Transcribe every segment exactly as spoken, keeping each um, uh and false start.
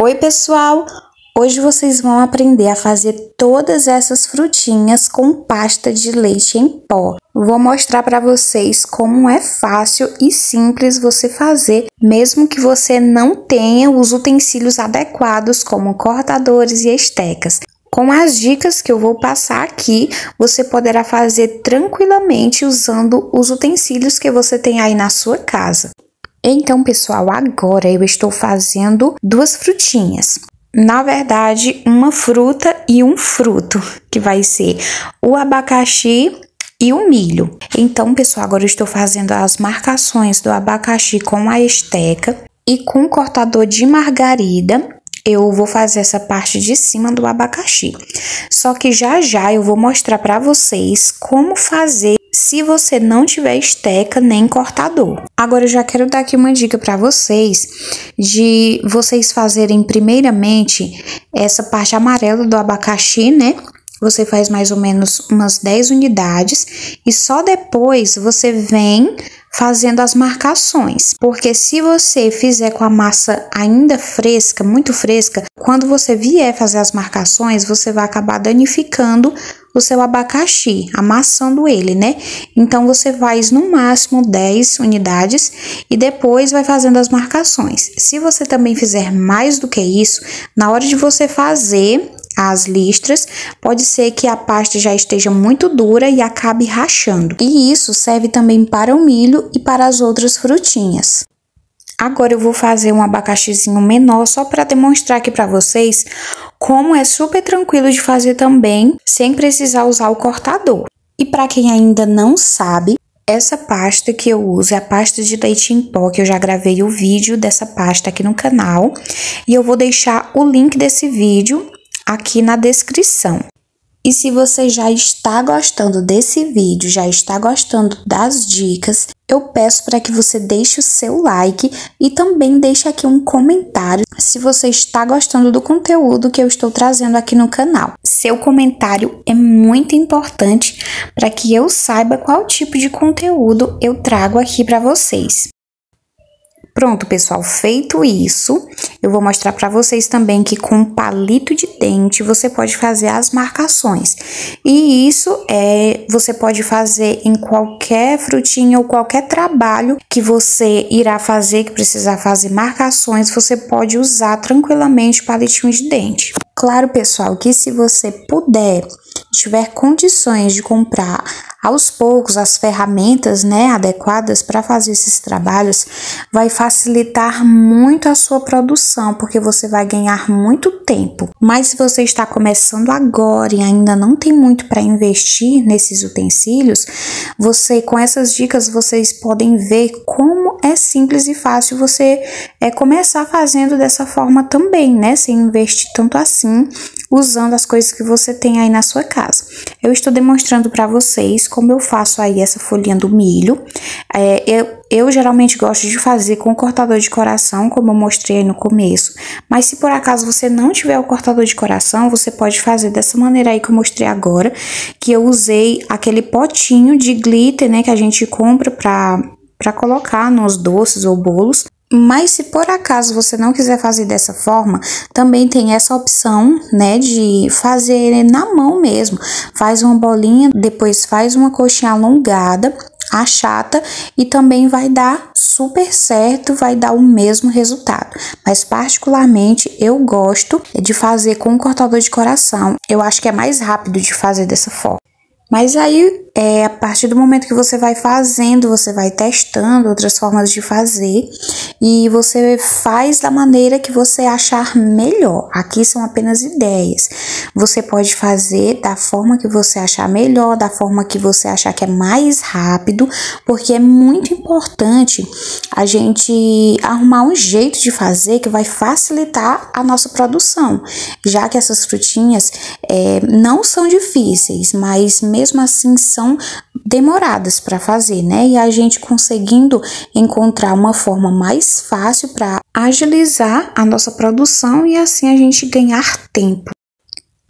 Oi pessoal, hoje vocês vão aprender a fazer todas essas frutinhas com pasta de leite em pó. Vou mostrar para vocês como é fácil e simples você fazer, mesmo que você não tenha os utensílios adequados como cortadores e estecas. Com as dicas que eu vou passar aqui, você poderá fazer tranquilamente usando os utensílios que você tem aí na sua casa. Então, pessoal, agora eu estou fazendo duas frutinhas. Na verdade, uma fruta e um fruto, que vai ser o abacaxi e o milho. Então, pessoal, agora eu estou fazendo as marcações do abacaxi com a esteca e com o cortador de margarida. Eu vou fazer essa parte de cima do abacaxi. Só que já já eu vou mostrar para vocês como fazer se você não tiver esteca nem cortador. Agora eu já quero dar aqui uma dica para vocês de vocês fazerem primeiramente essa parte amarela do abacaxi, né? Você faz mais ou menos umas dez unidades e só depois você vem fazendo as marcações, porque se você fizer com a massa ainda fresca, muito fresca, quando você vier fazer as marcações, você vai acabar danificando o seu abacaxi, amassando ele, né? Então, você faz no máximo dez unidades e depois vai fazendo as marcações. Se você também fizer mais do que isso, na hora de você fazer as listras, pode ser que a pasta já esteja muito dura e acabe rachando. E isso serve também para o milho e para as outras frutinhas. Agora eu vou fazer um abacaxizinho menor só para demonstrar aqui para vocês como é super tranquilo de fazer também, sem precisar usar o cortador. E para quem ainda não sabe, essa pasta que eu uso é a pasta de leite em pó, que eu já gravei o vídeo dessa pasta aqui no canal. E eu vou deixar o link desse vídeo aqui na descrição. E se você já está gostando desse vídeo, já está gostando das dicas, eu peço para que você deixe o seu like e também deixe aqui um comentário se você está gostando do conteúdo que eu estou trazendo aqui no canal. Seu comentário é muito importante para que eu saiba qual tipo de conteúdo eu trago aqui para vocês. Pronto, pessoal, feito isso, eu vou mostrar para vocês também que com um palito de dente você pode fazer as marcações. E isso é, você pode fazer em qualquer frutinha ou qualquer trabalho que você irá fazer, que precisar fazer marcações, você pode usar tranquilamente palitinho de dente. Claro, pessoal, que se você puder, tiver condições de comprar aos poucos as ferramentas, né, adequadas para fazer esses trabalhos, vai facilitar muito a sua produção, porque você vai ganhar muito tempo. Mas se você está começando agora e ainda não tem muito para investir nesses utensílios, você, com essas dicas, vocês podem ver como é simples e fácil você é, começar fazendo dessa forma também, né, sem investir tanto assim, usando as coisas que você tem aí na sua casa. Eu estou demonstrando para vocês como eu faço aí essa folhinha do milho. É, eu, eu geralmente gosto de fazer com o cortador de coração, como eu mostrei aí no começo. Mas se por acaso você não tiver o cortador de coração, você pode fazer dessa maneira aí que eu mostrei agora, que eu usei aquele potinho de glitter, né, que a gente compra para para colocar nos doces ou bolos. Mas se por acaso você não quiser fazer dessa forma, também tem essa opção, né, de fazer na mão mesmo. Faz uma bolinha, depois faz uma coxinha alongada, achata e também vai dar super certo, vai dar o mesmo resultado. Mas particularmente eu gosto de fazer com o cortador de coração. Eu acho que é mais rápido de fazer dessa forma. Mas aí, é, a partir do momento que você vai fazendo, você vai testando outras formas de fazer e você faz da maneira que você achar melhor. Aqui são apenas ideias. Você pode fazer da forma que você achar melhor, da forma que você achar que é mais rápido, porque é muito importante a gente arrumar um jeito de fazer que vai facilitar a nossa produção, já que essas frutinhas é, não são difíceis, mas mesmo mesmo assim são demoradas para fazer, né? E a gente conseguindo encontrar uma forma mais fácil para agilizar a nossa produção e assim a gente ganhar tempo.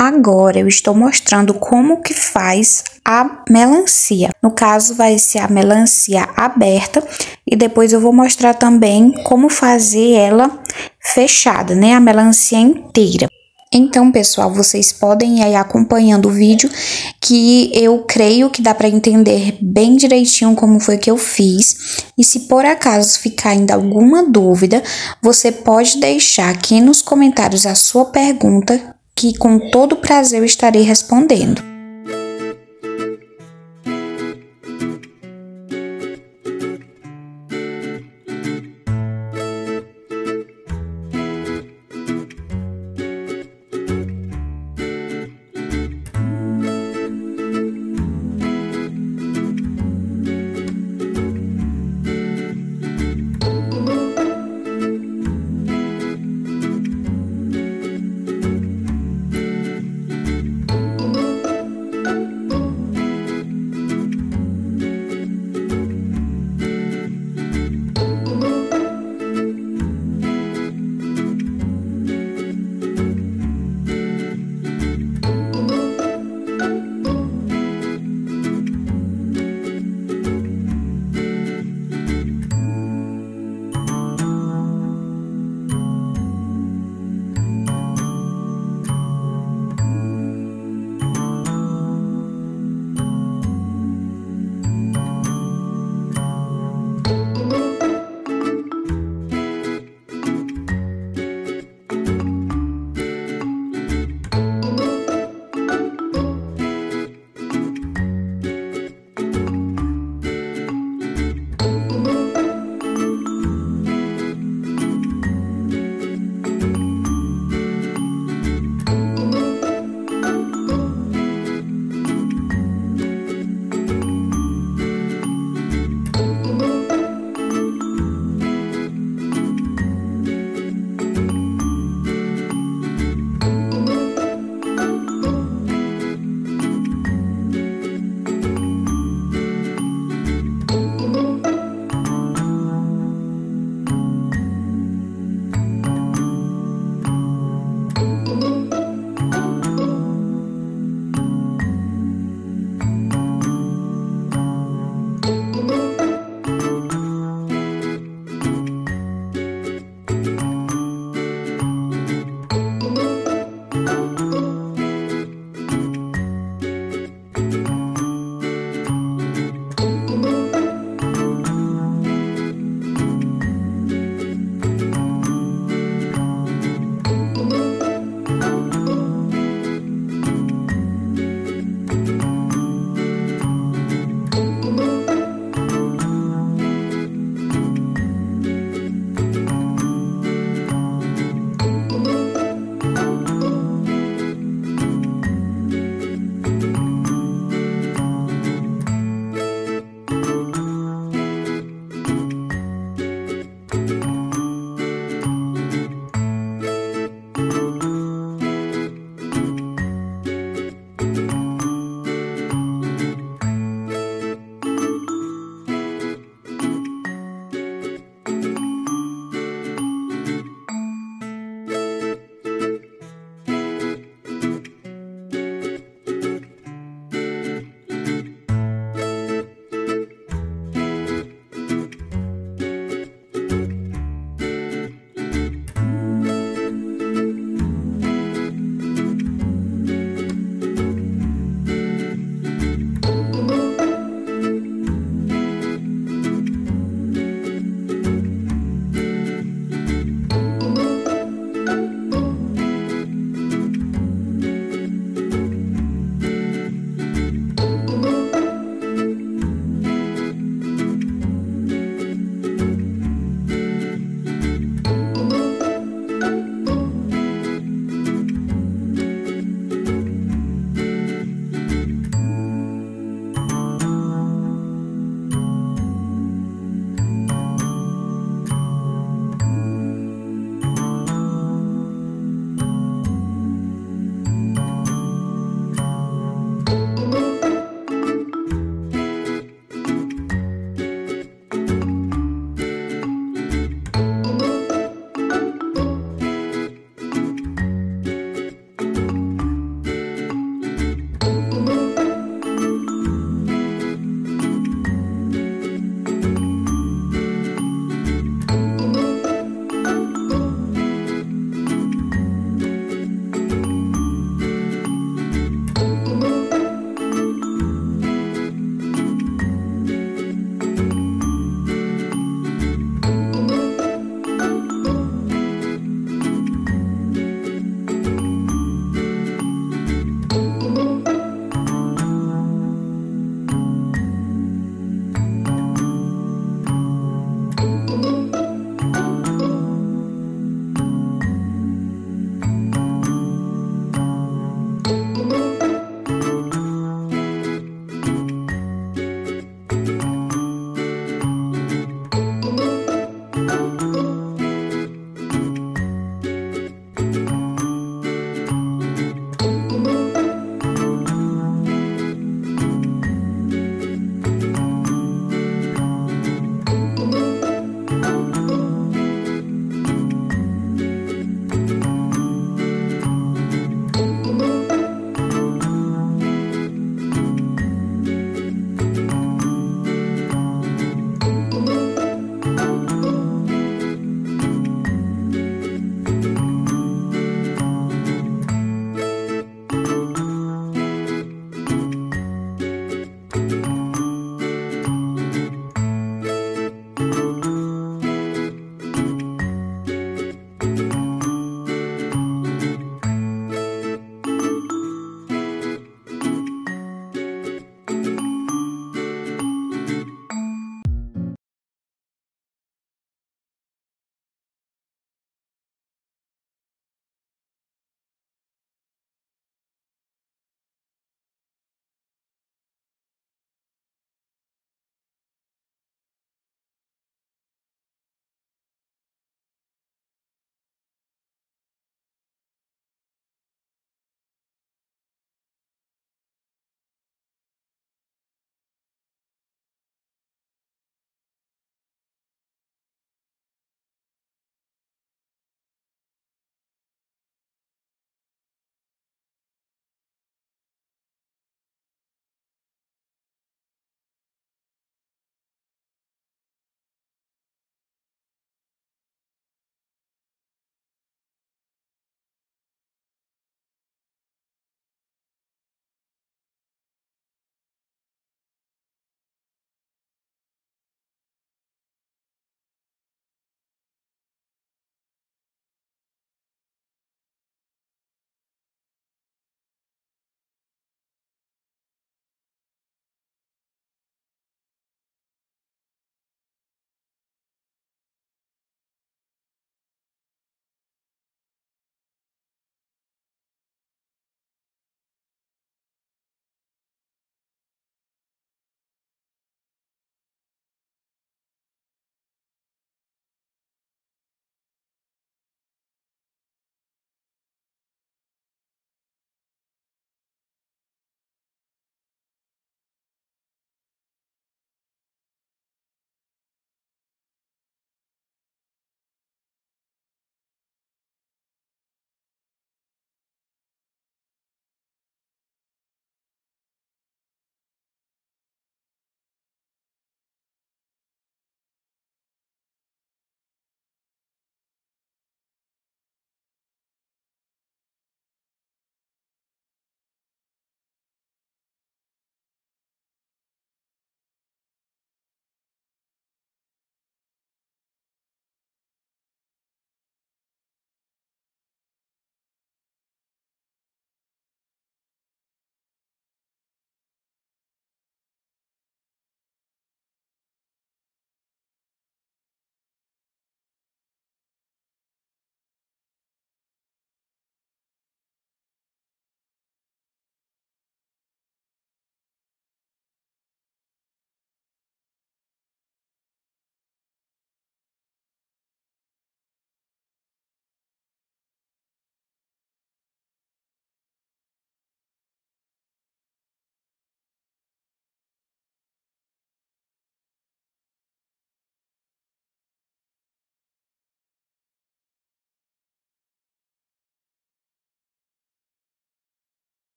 Agora eu estou mostrando como que faz a melancia. No caso vai ser a melancia aberta e depois eu vou mostrar também como fazer ela fechada, né? A melancia inteira. Então, pessoal, vocês podem ir aí acompanhando o vídeo que eu creio que dá para entender bem direitinho como foi que eu fiz. E se por acaso ficar ainda alguma dúvida, você pode deixar aqui nos comentários a sua pergunta, que com todo prazer eu estarei respondendo.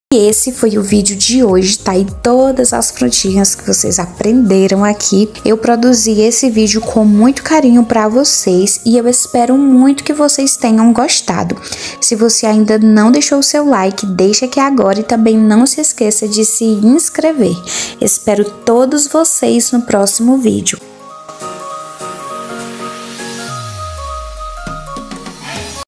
E esse foi o vídeo de hoje, tá aí todas as frutinhas que vocês aprenderam aqui. Eu produzi esse vídeo com muito carinho para vocês e eu espero muito que vocês tenham gostado. Se você ainda não deixou o seu like, deixa aqui agora e também não se esqueça de se inscrever. Espero todos vocês no próximo vídeo.